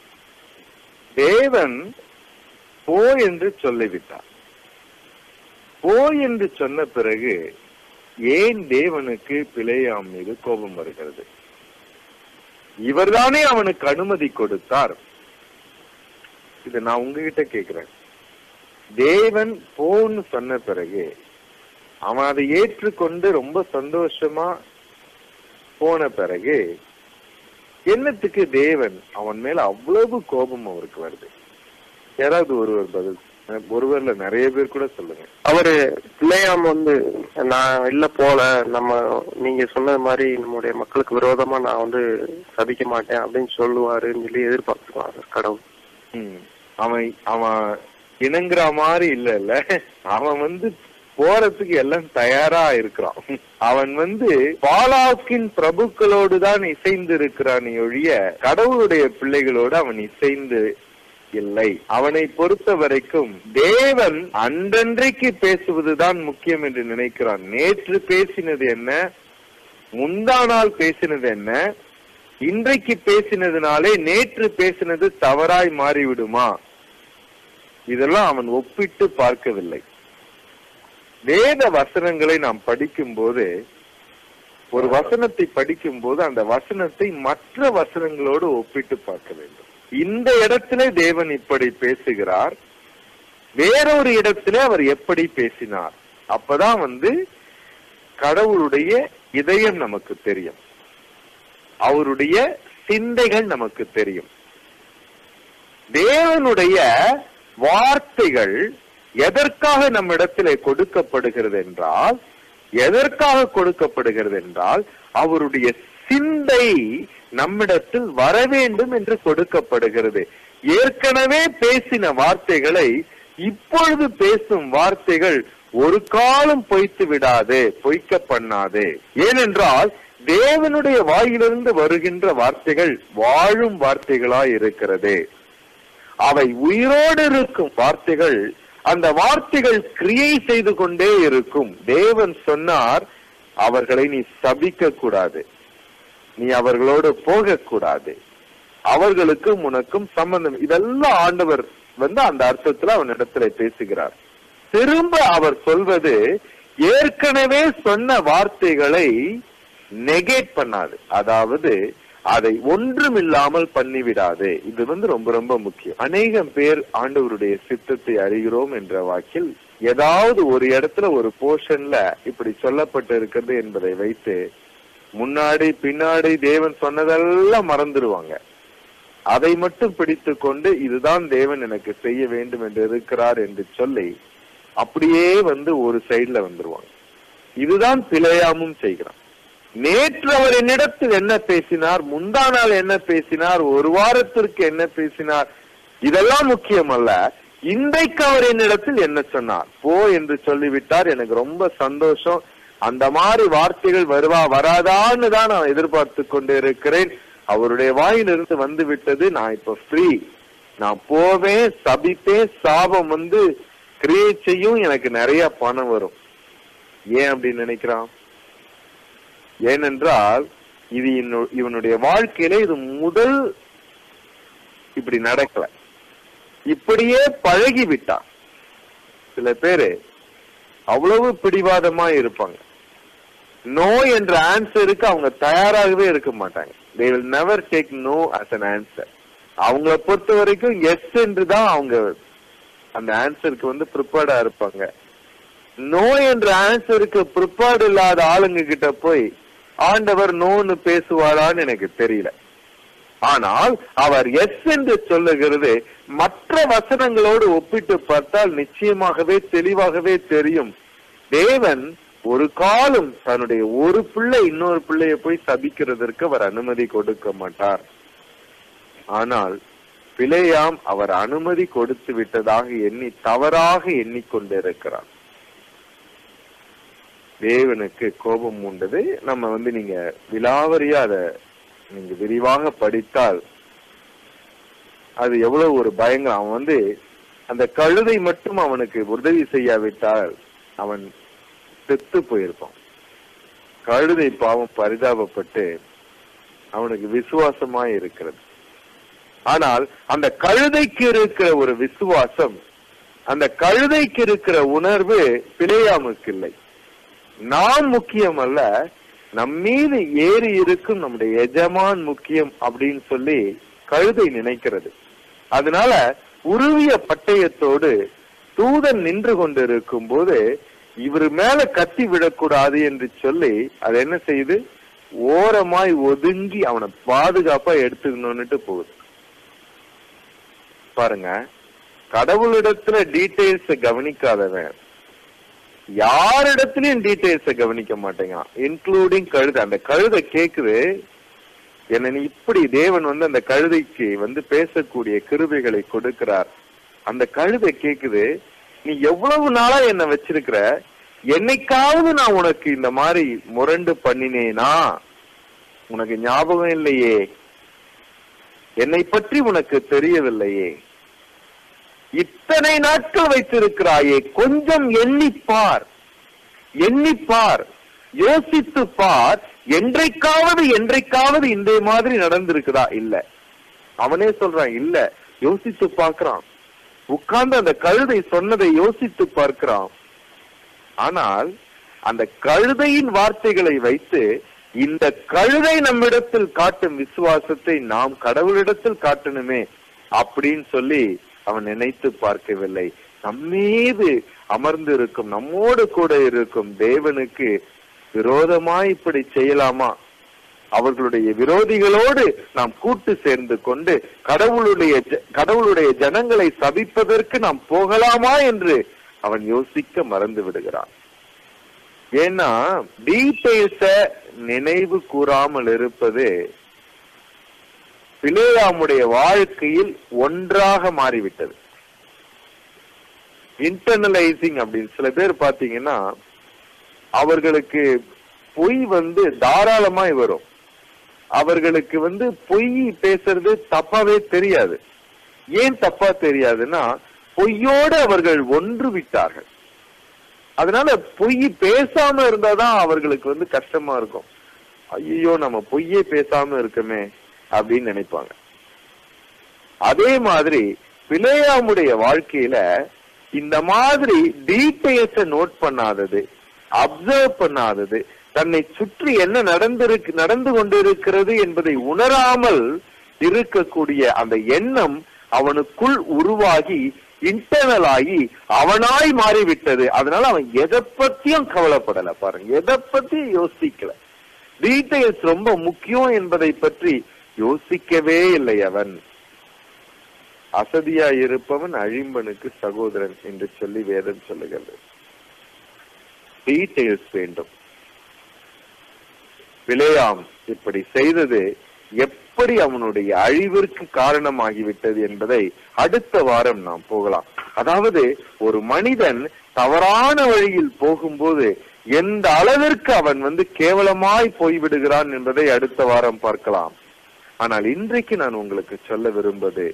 தேவன் போ என்று சொல்லிவிட்டார். போ என்று சொன்ன பிறகு ஏன் தேவனுக்கு பிலேயாம் மீது கோபம் வருகிறது? இவர்தானே அவனுக்கு அனுமதி கொடுத்தார். இத நான் உங்ககிட்ட கேக்குறேன். தேவன் போன்னு சொன்ன பிறகு அவன் அதை ஏற்றுக்கொண்டு ரொம்ப சந்தோஷமா போன பிறகு என்னத்துக்கு தேவன் அவன் மேல அவ்வளவு கோபம் அவருக்கு வருது? யாராவது ஒருவர் பதில், ஒருவர்ல நிறைய பேர் கூட சொல்லுங்க. அவரு பிள்ளையாம் நான் இல்ல போல, நம்ம நீங்க சொன்னது மாதிரி நம்முடைய மக்களுக்கு விரோதமா நான் சபிக்க மாட்டேன் அப்படின்னு சொல்லுவாருன்னு சொல்லி எதிர்பார்த்துருவாங்க கடவுள். அவன் இணங்குற மாதிரி இல்ல, அவன் போறதுக்கு எல்லாம் தயாரா இருக்கிறான். அவன் பாலாக்கின் பிரபுக்களோடு தான் இசைந்து இருக்கிறான் ஒழிய கடவுளுடைய பிள்ளைகளோடு அவன் இசைந்து இல்லை. அவனை பொறுத்த வரைக்கும் தேவன் அன்றன்றைக்கு பேசுவதுதான் முக்கியம் என்று நினைக்கிறான். நேற்று பேசினது என்ன, முந்தா நாள் பேசினது என்ன, இன்றைக்கு பேசினதுனாலே நேற்று பேசினது தவறாய் மாறிவிடுமா? இதெல்லாம் அவன் ஒப்பிட்டு பார்க்கவில்லை. வேத வசனங்களை நாம் படிக்கும் போது, ஒரு வசனத்தை படிக்கும் போது அந்த வசனத்தை மற்ற வசனங்களோடு ஒப்பிட்டு பார்க்க வேண்டும். இந்த இடத்திலே தேவன் இப்படி பேசுகிறார், வேறொரு இடத்திலே அவர் எப்படி பேசினார். அப்பதான் கடவுளுடைய இதயம் நமக்கு தெரியும், அவருடைய சிந்தைகள் நமக்கு தெரியும். தேவனுடைய வார்த்தைகள் எதற்காக நம்மிடத்திலே கொடுக்கப்படுகிறது என்றால், அவருடைய சிந்தை நம்மிடத்தில் வர வேண்டும் என்று கொடுக்கப்படுகிறது. ஏற்கனவே பேசின வார்த்தைகளை இப்பொழுது பேசும் வார்த்தைகள் ஒரு காலம் பொய்த்து விடாது, பொய்க்க பண்ணாது. ஏனென்றால் தேவனுடைய வாயிலிருந்து வருகின்ற வார்த்தைகள் வாழும் வார்த்தைகளாய் இருக்கிறது. அவை உயிரோடு இருக்கும் வார்த்தைகள். அந்த வார்த்தைகள் கிரியை செய்து கொண்டே இருக்கும். தேவன் சொன்னார், அவர்களை நீ சபிக்க கூடாது, நீ அவர்களோடு போகக்கூடாது, அவர்களுக்கும் உனக்கும் சம்பந்தம். இதெல்லாம் ஆண்டவர் அந்த அர்த்தத்துல அவனிடத்துல பேசுகிறார். திரும்ப அவர் சொல்வது, ஏற்கனவே சொன்ன வார்த்தைகளை நெகேட் பண்ணாது, அதாவது அதை ஒன்றுமில்லாமல் பண்ணிவிடாது. இது ரொம்ப ரொம்ப முக்கியம். அநேகம் பேர் ஆண்டவருடைய சித்தத்தை அறிகிறோம் என்ற வாக்கில் ஏதாவது ஒரு இடத்துல ஒரு போர்ஷன்ல இப்படி சொல்லப்பட்டு இருக்கிறது என்பதை வைத்து முன்னாடி பின்னாடி தேவன் சொன்னதெல்லாம் மறந்துடுவாங்க. அதை மட்டும் பிடித்து கொண்டு இதுதான் தேவன் எனக்கு செய்ய வேண்டும் என்று இருக்கிறார் என்று சொல்லி அப்படியே ஒரு சைடுல வந்துருவாங்க. இதுதான் பிலேயாமும் செய்கிறான். நேற்று அவர் என்னிடத்தில் என்ன பேசினார், முந்தா நாள் என்ன பேசினார், ஒரு வாரத்திற்கு என்ன பேசினார், இதெல்லாம் முக்கியம் அல்ல. இன்றைக்கு அவர் என்னிடத்தில் என்ன சொன்னார், போ என்று சொல்லிவிட்டார். எனக்கு ரொம்ப சந்தோஷம். அந்த மாதிரி வார்த்தைகள் வராதான்னு தான் நான் எதிர்பார்த்து கொண்டே இருக்கிறேன். அவருடைய வாயிலிருந்து வந்து விட்டது. நான் இப்ப ஃப்ரீ. நான் போவேன், சபிப்பேன், சாபம் கிரியேட் செய்யும், எனக்கு நிறைய பணம் வரும். ஏன் அப்படின்னு நினைக்கிறான்? ஏனென்றால் இது இவனுடைய வாழ்க்கையில இது முதல் இப்படி நடக்கல, இப்படியே பழகி விட்டான். சில பேரு அவ்வளவு பிடிவாதமா இருப்பாங்க. நோ என்ற ஆன்சருக்கு அவங்க தயாராகவே இருக்க மாட்டாங்க. they will never take no as an answer. அவங்கள பொறுத்த வரைக்கும் எஸ் என்று தான் அவங்க அந்த ஆன்சருக்கு ப்ரிப்பேர்டா இருப்பாங்க. நோ என்ற ஆன்சருக்கு ப்ரிப்பேர்டு இல்லாத ஆளுங்க கிட்ட போய் ஆண்டவர் நோன்னு பேசுவாரான்னு எனக்கு தெரியல. ஆனால் அவர் எஸ் என்று சொல்லுகிறது மற்ற வசனங்களோடு ஒப்பிட்டு பார்த்தால் நிச்சயமாகவே தெளிவாகவே தெரியும். தேவன் ஒரு காலம் தன்னுடைய ஒரு பிள்ளை இன்னொரு பிள்ளைய போய் சபிக்கிறதற்கு அவர் அனுமதி கொடுக்க மாட்டார். ஆனால் பிலேயாம் அவர் அனுமதி கொடுத்து விட்டதாக எண்ணி தவறாக எண்ணிக்கொண்டிருக்கிறார். தேவனுக்கு கோபம் உண்டது. நம்ம நீங்க விலாவரியா அதை நீங்க விரிவாக படித்தால் அது எவ்வளவு ஒரு பயங்கரம். அவன் அந்த கழுதை மட்டும் அவனுக்கு உதவி செய்யாவிட்டால் அவன் செத்து போயிருப்பான். கழுதை பாவம் பரிதாபப்பட்டு அவனுக்கு விசுவாசமாய் இருக்கிறது. ஆனால் அந்த கழுதைக்கு இருக்கிற ஒரு விசுவாசம், அந்த கழுதைக்கு இருக்கிற உணர்வு பிலேயாமுக்கு இல்லை. நாம் முக்கியம் அல்ல, நம் மீது ஏறி இருக்கும் நம்முடைய எஜமான் முக்கியம் அப்படின்னு சொல்லி கழுதை நினைக்கிறது. அதனால உருவிய பட்டயத்தோடு தூதன் நின்று கொண்டிருக்கும் போது இவர் மேல கத்தி விடக்கூடாது என்று சொல்லி அது என்ன செய்யுது, ஓரமாய் ஒதுங்கி அவனை பாதுகாப்பா எடுத்துக்கணும்னுட்டு போகுது. பாருங்க, கடவுளிடத்துல டீடைல்ஸ் கவனிக்காதவன் யாரிடத்திலயும் டீடைல்ஸ கவனிக்க மாட்டேங்கிறான், இன்க்ளூடிங் கழுதை. அந்த கழுதை கேக்குது, என்ன நீ இப்படி தேவன் அந்த கழுதைக்கு பேசக்கூடிய கிருபைகளை கொடுக்கிறார். அந்த கழுதை கேக்குது, நீ எவ்வளவு நாளா என்ன வச்சிருக்கிற, என்னைக்காவது நான் உனக்கு இந்த மாதிரி முரண்டு பண்ணினேனா? உனக்கு ஞாபகம் இல்லையே, என்னை பற்றி உனக்கு தெரியவில்லையே, இத்தனை நாட்கள் வைத்திருக்கிறாயே, கொஞ்சம் எண்ணிப்பார், எண்ணிப்பார், யோசித்து பார், என்றைக்காவது இந்த மாதிரி நடந்திருக்குதா? இல்ல. அவனே சொல்றான், இல்ல. யோசித்து பார்க்கிறான், உட்கார்ந்து அந்த கழுதை சொன்னதை யோசித்து பார்க்கிறான். ஆனால் அந்த கழுதையின் வார்த்தைகளை வைத்து இந்த கழுதை நம்மிடத்தில் காட்டும் விசுவாசத்தை நாம் கடவுளிடத்தில் காட்டணுமே அப்படின்னு சொல்லி அவன் நினைத்து பார்க்கவில்லை. நம்மீது அமர்ந்து இருக்கும், நம்மோடு கூட இருக்கும் தேவனுக்கு விரோதமாய் இப்படி செய்யலாமா? அவர்களுடைய விரோதிகளோடு நாம் கூட்டு சேர்ந்து கொண்டு கடவுளுடைய ஜனங்களை சபிப்பதற்கு நாம் போகலாமா என்று அவன் யோசிக்க மறந்து விடுகிறான். ஏன்னா டீடைல்ஸ நினைவு கூறாமல் இருப்பது பிலேயாமுடைய வாழ்க்கையில் ஒன்றாக மாறிவிட்டது. இன்டர்னலைசிங் அப்படின்னு சில பேர் பாத்தீங்கன்னா அவர்களுக்கு பொய் தாராளமாய் வரும். அவர்களுக்கு பொய் பேசுறது தப்பாவே தெரியாது. ஏன் தப்பா தெரியாதுன்னா பொய்யோடு அவர்கள் ஒன்று விட்டார்கள். அதனால பொய் பேசாம இருந்தாதான் அவர்களுக்கு கஷ்டமா இருக்கும். ஐயோ நம்ம பொய்யே பேசாம இருக்கமே அப்படின்னு நினைப்பாங்க. அதே மாதிரி பிலேயாமுடைய வாழ்க்கையில இந்த மாதிரி டீடைல்ஸ நோட் பண்ணாதது, அப்சர்வ் பண்ணாதது, தன்னை சுற்றி என்ன நடந்து கொண்டிருக்கிறது என்பதை உணராமல் இருக்கக்கூடிய அந்த எண்ணம் அவனுக்குள் உருவாகி இன்டர்னல் ஆகி அவனாய் மாறிவிட்டது. அதனால அவன் எதை பத்தியும் கவலைப்படல. பாருங்க, எதை பத்தி யோசிக்கல. டீடைல்ஸ் ரொம்ப முக்கியம் என்பதை பற்றி யோசிக்கவே இல்லை அவன். அசதியாய் இருப்பவன் அழிம்பனுக்கு சகோதரன் என்று சொல்லி வேதம் சொல்லுகிறது. டீடைல்ஸ் வேண்டும். பிலேயாம் இப்படி செய்தது எப்படி அவனுடைய அழிவிற்கு காரணமாகிவிட்டது என்பதை அடுத்த வாரம் நாம் போகலாம். அதாவது ஒரு மனிதன் தவறான வழியில் போகும்போது எந்த அளவிற்கு அவன் கேவலமாய் போய்விடுகிறான் என்பதை அடுத்த வாரம் பார்க்கலாம். ஆனால் இன்றைக்கு நான் உங்களுக்கு சொல்ல விரும்புவது,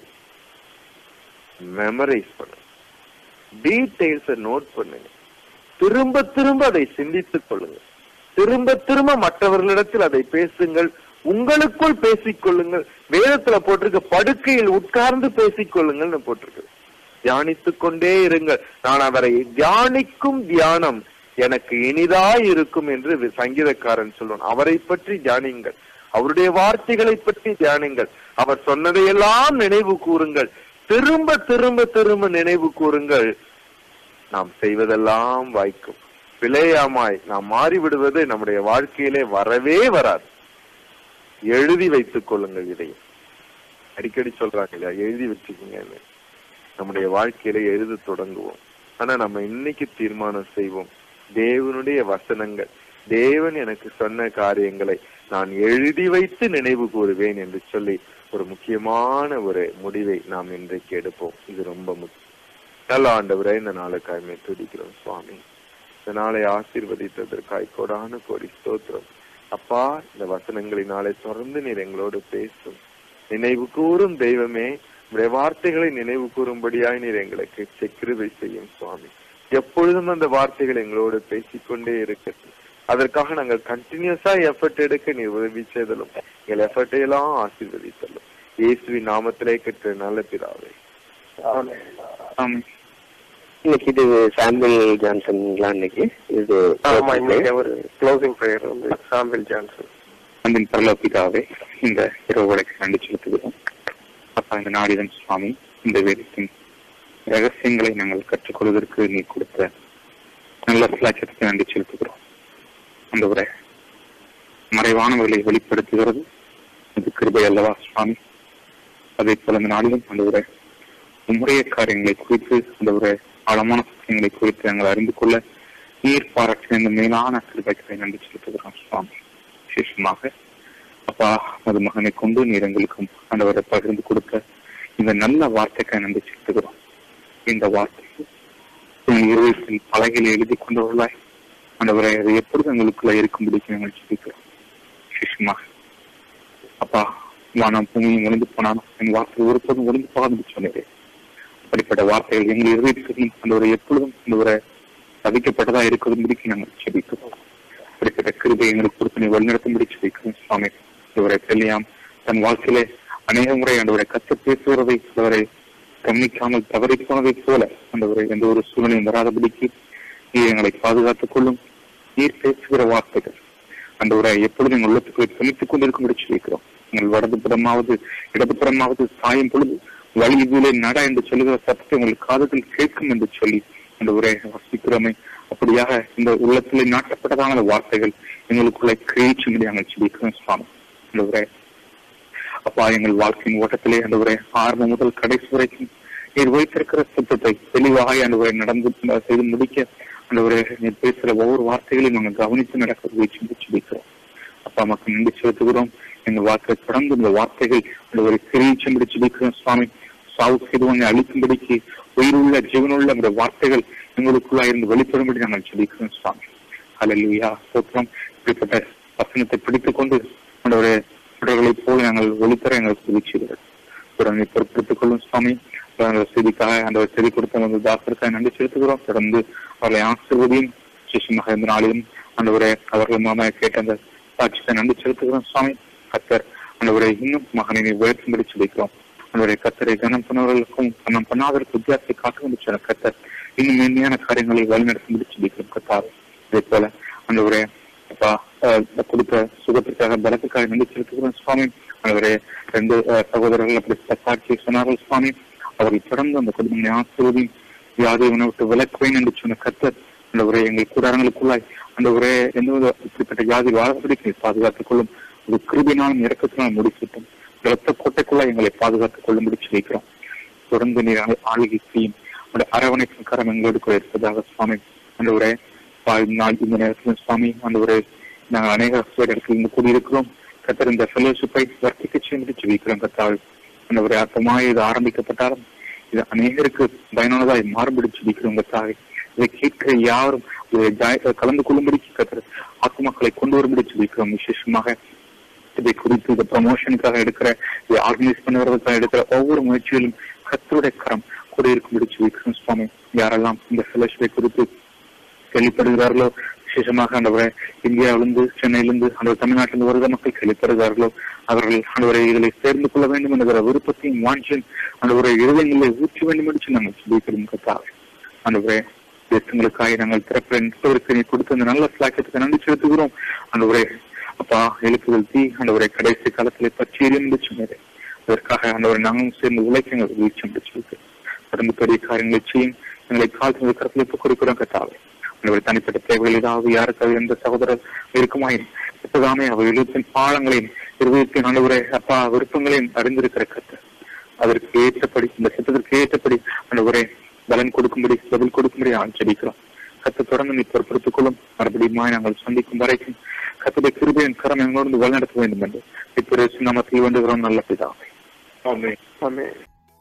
மெமரைஸ் பண்ணுங்க, டீடைல்ஸை நோட் பண்ணுங்க, திரும்ப திரும்ப அதை சிந்தித்துக் கொள்ளுங்க, திரும்ப திரும்ப மற்றவர்களிடத்தில் அதை பேசுங்கள், உங்களுக்குள் பேசிக்கொள்ளுங்கள். வேதத்துல போட்டிருக்க படுக்கையில் உட்கார்ந்து பேசிக்கொள்ளுங்கள்னு போட்டிருக்கு. தியானித்துக் கொண்டே இருங்கள். நான் அவரை தியானிக்கும் தியானம் எனக்கு இனிதாய் இருக்கும் என்று சங்கீதக்காரன் சொல்லுவான். அவரை பற்றி தியானிங்கள், அவருடைய வார்த்தைகளை பற்றி தியானிங்கள், அவர் சொன்னதையெல்லாம் நினைவு கூறுங்கள், திரும்ப திரும்ப திரும்ப நினைவு கூறுங்கள். நாம் செய்வதெல்லாம் வாய்க்கும். பிலேயாமாய் நாம் மாறிவிடுவது நம்முடைய வாழ்க்கையிலே வரவே வராது. எழுதி வைத்துக் கொள்ளுங்கள். இதையும் அடிக்கடி சொல்றாங்க இல்லையா, எழுதி வச்சுக்கோங்க. நம்முடைய வாழ்க்கையில எழுத தொடங்குவோம். ஆனா நம்ம இன்னைக்கு தீர்மானம் செய்வோம், தேவனுடைய வசனங்கள், தேவன் எனக்கு சொன்ன காரியங்களை நான் எழுதி வைத்து நினைவு கூறுவேன் என்று சொல்லி ஒரு முக்கியமான ஒரு முடிவை நாம் இன்றைக்கு எடுப்போம். இது ரொம்ப முக்கியம். நல்ல ஆண்டவரே, இந்த நாளுக்காய்மை துதிக்கிறோம் சுவாமி. இந்த நாளை ஆசீர்வதித்ததற்காய் கோடான கோடி ஸ்தோத்திரம். அப்பா, இந்த வசனங்களினாலே தொடர்ந்து நீர் எங்களோடு பேசும். நினைவு கூறும் தெய்வமே, உடைய வார்த்தைகளை நினைவு கூறும்படியாய் நீர் எங்களுக்கு கிருபை செய்யும் சுவாமி. எப்பொழுதும் அந்த வார்த்தைகள் எங்களோடு பேசிக்கொண்டே இருக்கிறது. அதற்காக நாங்கள் கண்டினியூஸா எஃபர்ட் எடுக்க நீர் உதவி செய்தலும், எங்கள் எஃபர்ட்டை எல்லாம் ஆசீர்வதித்தலும். இயேசுவின் நாமத்திலே கேட்ட நல்ல பிதாவே. இன்னைக்கு இது சாம்பிள் ஜான்சன்ங்களா? இன்னைக்கு இது ஒரு க்ளோசிங் பிரேயர் சாம்பிள் ஜான்சன். அன்பின் பரலோபிதாவே, இந்த இரவுகளுக்கு நன்றி செலுத்துகிறோம். அப்பா, இந்த நாடிதன் சுவாமி, இந்த வேதத்தின் ரகசியங்களை நாங்கள் கற்றுக்கொள்வதற்கு நீ கொடுத்த நல்ல சிலாச்சத்துக்கு நன்றி செலுத்துகிறோம். அந்த ஒரு மறைவானவர்களை வெளிப்படுத்துகிறது இது கிருபை அல்லவா சுவாமி? அதே போல இந்த நாளிலும் அந்த ஒரு உம்முடைய காரியங்களை குறித்து, அந்த ஒரு ஆழமான சத்தியங்களை குறித்து நாங்கள் அறிந்து கொள்ள நீர் பாராட்டின இந்த மேலான கிருபைகளை நன்றி செலுத்துகிறோம் சுவாமி. விசேஷமாக அப்பா, அது மகனை கொண்டு நீர் எங்களுக்கும் ஆண்டவரை பகிர்ந்து கொடுத்த இந்த நல்ல வார்த்தைக்காக நன்றி செலுத்துகிறோம். இந்த வார்த்தை இருவத்தில் பலகையில் எழுதி கொண்டவர்களாய் ஆண்டவரை அதை எப்பொழுது எங்களுக்குள்ள இருக்கும்படிக்கு நாங்கள் செலுத்துகிறோம். விசேஷமாக அப்பா, வானம் பூமியும் ஒளிந்து போனாலும் என் வார்த்தை ஒருபோதும் ஒளிந்து போகாது சொன்னதே. அப்படிப்பட்ட வார்த்தைகள் எங்கள் இருவருக்கும் ஆண்டவரை எப்பொழுதும் ஆண்டவரை சபிக்கப்பட்டதா இருக்கும்படிக்கு நாங்கள் செபிக்கிறோம். அப்படிப்பட்ட கிருபை எங்களுக்கு கொடுத்து நீ வழிநடத்தும்படி செபிக்கிறோம் சுவாமி. ஆண்டவரை பிலேயாம் தன் வாழ்க்கையிலே அநேக முறை ஆண்டவரை கற்று பேசுவதை ஆண்டவரை கவனிக்காமல் தவறி போனதை போல ஆண்டவரை எந்த ஒரு சூழ்நிலையும் வராதபடிக்கு நீர் எங்களை பாதுகாத்துக் கொள்ளும். நீர் பேசுகிற வார்த்தைகள் ஆண்டவரை எப்பொழுதும் எங்கள் உள்ளத்துக்களை கணித்துக் கொண்டிருக்கும்படி செபிக்கிறோம். எங்கள் வடதுபுறமாவது இடதுபுறமாவது சாயும் பொழுது வழி இதுலே நட என்று சொல்லுகிற சத்தத்தை உங்களுக்கு காதுகள் கேட்கும் என்று சொல்லி அந்த உரை வசிக்கிறோமே. அப்படியாக இந்த உள்ளத்திலே நாட்டப்பட்டதான வார்த்தைகள் எங்களுக்குள்ள கிரீச்சும்படி நாங்கள் செபிக்கிறோம் சுவாமி. அந்த உரை அப்பா, எங்கள் வாழ்க்கையின் ஓட்டத்திலே அந்த உரை ஆரம்பம் முதல் கடைசி வரைக்கும் நீர் வைத்திருக்கிற சத்தத்தை தெளிவாக அந்த உரை நடந்து செய்து முடிக்க அந்த உரை நீர் பேசுகிற ஒவ்வொரு வார்த்தைகளையும் நாங்கள் கவனித்து நடக்க செபிக்கிறோம். அப்பா, மக்கள் நன்றி செலுத்துகிறோம். எங்கள் வாழ்க்கை தொடர்ந்து இந்த வார்த்தைகள் அந்த ஒரு கிரீச்சும்படி செபிக்கிறோம் சுவாமி. சாவு செய்தவனை அழிக்கும்படிக்கு உயிருள்ள ஜீவனுள்ள அந்த வார்த்தைகள் எங்களுக்குள்ளா இருந்து வெளிப்படும்படி நாங்கள் செபிக்கிறோம் சுவாமி. அல்லேலூயா, ஸ்தோத்திரம். இப்படிப்பட்ட வசனத்தை பிடித்துக் கொண்டு ஆண்டவரே தொடர்களைப் போல நாங்கள் ஒளித்தர எங்களுக்கு உதவி செய்கிறது. உடனே பொறுப்பெடுத்துக் கொள்ளும் சுவாமி. செய்திக்காக அந்த செய்தி கொடுத்த தாசருக்காக நன்றி செலுத்துகிறோம். தொடர்ந்து அவர்களை ஆசீர்வதியும் விசேஷமாக இந்த நாளிலும் ஆண்டவரே அவர்கள் மூலமாக கேட்ட அந்த சாட்சியை நன்றி செலுத்துகிறோம் சுவாமி. கர்த்தர் ஆண்டவரை இன்னும் மகனை உயர்த்தும்படி சொல்லிக்கிறோம். ஆண்டவரை கர்த்தரை கனம் பண்ணவர்களுக்கும் கனம் பண்ணாதவருக்கு வித்தியாசத்தை காக்க சொன்ன கர்த்தர் இன்னும் மேன்மையான காரியங்களை வழிநடத்தும்படி சொல்லிக்கிறோம். கர்த்தார் இதே போல ஆண்டவரே அப்பா கொடுத்த சுகத்திற்காக பலத்துக்காக நன்றி செலுத்துகிறோம் சுவாமி. ஆண்டவரே 2 சகோதரர்கள் அப்படி சாட்சியை சொன்னார்கள் சுவாமி. அவர்கள் தொடர்ந்து அந்த குடும்பங்களை ஆசீர்வதி வியாதியை விட்டு விலக்குவேன் என்று சொன்ன கர்த்தர் அந்த உரை எங்கள் கூடாரங்களுக்குள்ளாய் அந்த உரை எந்த இப்படிப்பட்ட வியாதி வாழ்வதற்கு பாதுகாத்துக் கொள்ளும். ஒரு கிருபினாலும் இறக்கத்தினால் முடிச்சுட்டோம். இரத்த கோட்டைக்குள்ள எங்களை பாதுகாத்துக் கொள்ளும்படி சொல்லிக்கிறோம். தொடர்ந்து நீர் ஆளுகை செய்யும் உடைய அரவணைக்கும் கரம் எங்களோடு கூட இருப்பதாக சுவாமி. அந்த ஒரு நாள் இந்த நேரத்தில் சுவாமி அந்த ஒரு நாங்கள் அநேக இடத்துல இருந்து கூடியிருக்கிறோம். கத்தர் இந்த ஃபெலோஷிப்பை வர்த்திக்க செய்து ஜெபிக்கிறோம் கத்தால். அந்த ஒரு அர்த்தமாக இது ஆரம்பிக்கப்பட்டாலும் இது அநேகருக்கு பயனுள்ளதாய் மாறுபடி ஜெபிக்கிறோம் கத்தாவை. இதை கேட்கிற யாரும் கலந்து கொள்ளும்படி கத்தர் ஆத்மாக்களை கொண்டு வரும்படி ஜெபிக்கிறோம். விசேஷமாக இதை குறித்து இந்த ப்ரமோஷனுக்காக எடுக்கிற இதை ஆர்கனைஸ் பண்ணுவதற்காக எடுக்கிற ஒவ்வொரு முயற்சியிலும் கத்தருடைய கரம் கூட இருக்கும்படி ஜெபிக்கிறோம் சுவாமி. யாரெல்லாம் இந்த ஃபெலோஷிப்பை குறித்து கேள்விப்படுகிறார்களோ, விசேஷமாக ஆண்டவரை இந்தியாவிலிருந்து சென்னையிலிருந்து அந்த தமிழ்நாட்டிலிருந்து வருகிற மக்கள் கேள்விப்படுகிறார்களோ அவர்கள் ஆண்டவரை இதில் சேர்ந்து கொள்ள வேண்டும் என்கிற விருப்பத்தையும் வாஞ்சியும் ஆண்டவரை இருதயங்களை ஊற்றி வேண்டும் என்று நாங்கள் ஜெபிக்கிறோம் கத்தாவே. ஆண்டவரே தேசங்களுக்காக நாங்கள் திறப்பதற்கு நீ கொடுத்த அந்த நல்ல ஸ்லாக்கியத்துக்கு நன்றி செலுத்துகிறோம். ஆண்டவரே அப்பா எழுப்புதல் தீ ஆண்டவரை கடைசி காலத்திலே பச்சீரியம் என்று சொன்னது. அதற்காக ஆண்டவரை நாங்களும் சேர்ந்து உழைக்க எங்கள் வீழ்ச்சி என்று சொல்கிறோம். தொடர்ந்து பெரிய காரியங்களை செய்யும் எங்களை காலத்தின் கருத்தில் இப்போ கொடுக்கிறோம் கத்தாவே. ஆண்டவரை தனிப்பட்ட தேவைகள் ஏதாவது யாருக்காவது எந்த சகோதரர் இருக்குமாயின் இப்பதாமே அவர் எழுத்தின் பாலங்களையும் இருதயத்தின் ஆண்டவரை அப்பா விருப்பங்களையும் அறிந்திருக்கிற கத்தர் அதற்கு ஏற்றபடி இந்த சட்டத்திற்கு ஏற்றபடி ஆண்டவரை பலன் கொடுக்கும்படி பதில் கொடுக்கும்படி ஆச்சரிக்கிறோம். கத்தை தொடர்ந்து நீ பொறுப்படுத்திக் கொள்ளும். மறுபடியும் நாங்கள் சந்திக்கும் வரைக்கும் கத்துடைய கிருபையின் கரம் எங்களோடு வழிநடத்த வேண்டும் என்று இப்ப நாமத்தில் வேண்டுகிறோம் நல்ல பிதாவே. ஆமென். ஆமென்.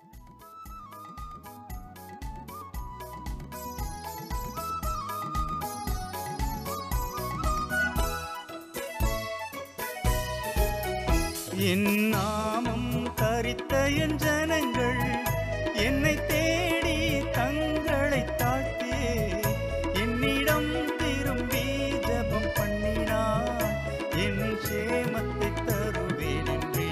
என் நாமம் தரித்த என் ஜனங்கள் என்னை தேடி தங்களை தாழ்த்தியே என்னிடம் திரும்பி ஜெபம் பண்ணினார் என் சேமத்தை தருவேன் என்றே.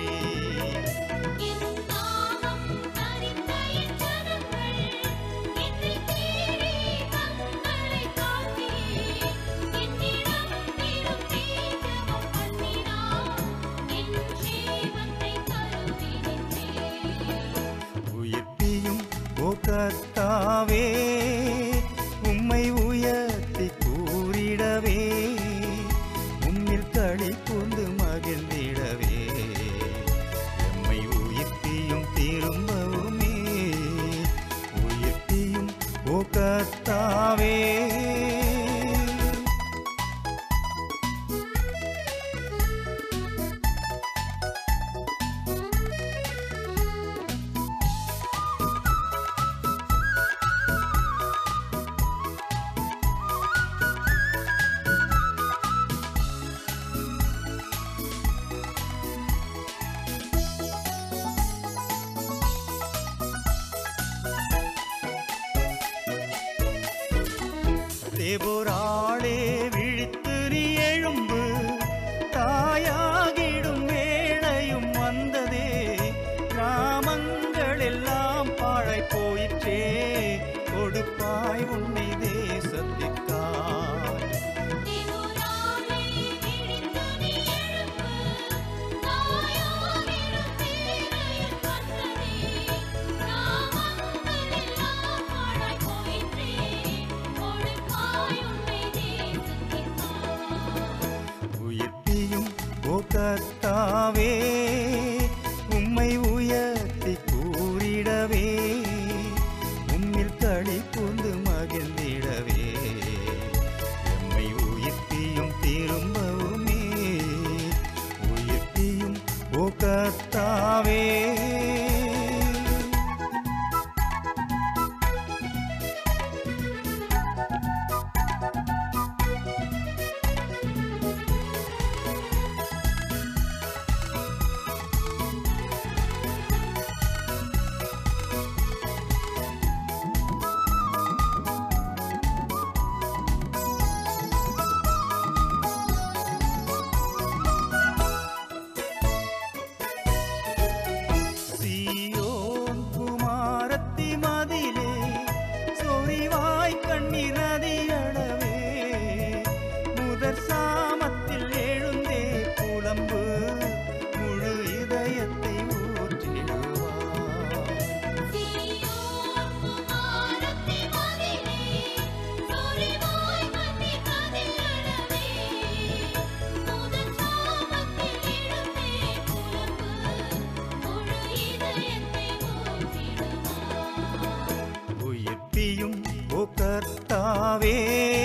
கர்த்தாவே உம்மை உயர்த்தி கூறிடவே உம்மில் களி கொண்டு மகிழ்ந்திடவே எம்மை உயிர்த்தியும் திரும்பவுமே உயிர்த்தியும் ஓ கர்த்தாவே. ஓ கர்த்தாவே